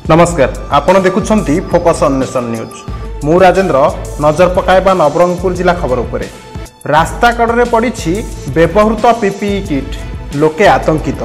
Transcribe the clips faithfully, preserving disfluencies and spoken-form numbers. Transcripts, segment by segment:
नमस्कार, आपण देखुछंती फोकस ऑन नेशन न्यूज। मु राजेंद्र नजर पकाइबा नवरंगपुर जिला खबर उपरे। रास्ता कड़े पड़ी व्यवहृत पीपीई किट, लोके आतंकित।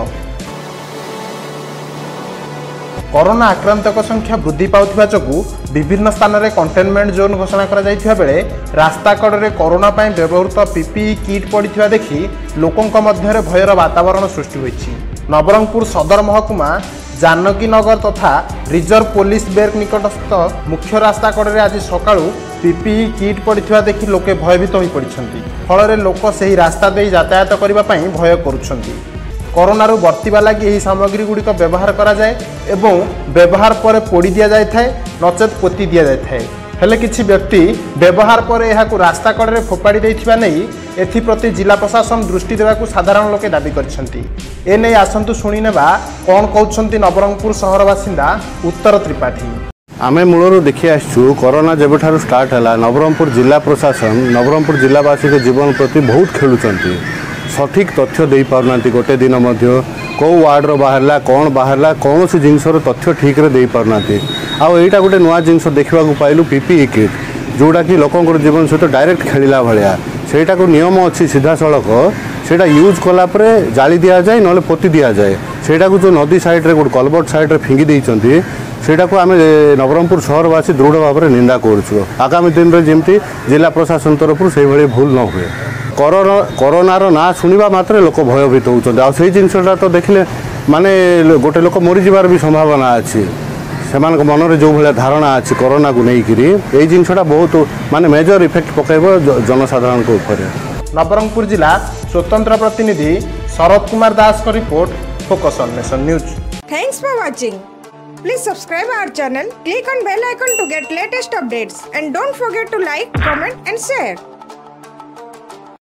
कोरोना आक्रांतक संख्या वृद्धि पाउथिबा जोगु विभिन्न स्थान में कंटेनमेंट जोन घोषणा करा जाइथिबा बेले रास्ता कड़े कोरोना पाई व्यवहृत पीपीई किट पड़िथिबा देखि लोकंक मध्यरे भयर वातावरण सृष्टि होइछि। नवरंगपुर सदर महकुमा जानकी नगर तथा रिजर्व पुलिस बेर्क निकटस्थ मुख्य रास्ता कड़े आज सकाळु पीपीई किट पड़िथिबा देखि लोके भयभीत होई पड़िछंती। फल लोक सही रास्ता दे यातायात करबा पई भय करुछंती। कोरोना बर्तिबा लगी यही सामग्री गुड़िक व्यवहार करा जाए एवं व्यवहार पर पोड़ी दि जाए नचेत पोती दि जाए। हेले किछि व्यक्ति व्यवहार पर यह रास्ता कड़े फोपाड़ी देथिबा नहीं एथिप्रति जिला प्रशासन दृष्टि देवाकू साधारण लोके दाबी करछंती। ए नै आसंतु शुणी नेबा कोन कहउछंती नवरंगपुर शहर बासिंदा उत्तर त्रिपाठी। आमे मूलर देखि आसछु कोरोना जेबठारु स्टार्ट हला नवरंगपुर जिला प्रशासन नवरंगपुर जिलावासी के जीवन प्रति बहुत खेलुचंती। सठिक तथ्य दे पारना गोटे दिन मध्य कौ वार्डर बाहरला कौन बाहरला कौन सी जिनसर तथ्य ठीक रे दे पारना। आईटा गोटे नुआ जिनस देखा पाइलु पीपीई किट जोड़ा कि लोकंर जीवन सहित डायरेक्ट खेलिला भाया सेटा को नियम अच्छी सीधा सड़क सेटा यूज कलापर जाली दि जाए ना पोती दि जाए सेटा को जो नदी साइड्रे गोटे कलबर्ट साइड्रे फिंगी देइचंती सेटा को आम नवरंगपुर सहरवासी दृढ़ भाव में निंदा करुँ। आगामी दिन में जमती जिला प्रशासन तरफ से भूल न हुए। कोरोना कोरोनार ना शुणा मात्र लोक भयभीत होती आ से जिनसा तो देखले माने गोटे लोक मरीजार भी संभावना अच्छी से मन में जो भाया धारणा अच्छी कोरोना को लेकिन ये जिनसा बहुत माने मेजर इफेक्ट पकड़ जनसाधारण को ऊपर। नवरंगपुर जिला स्वतंत्र प्रतिनिधि शरद कुमार दास का report, focus on nation news. Thanks for watching. Please subscribe our channel, click on bell icon to get latest updates and don't forget to like, comment and share.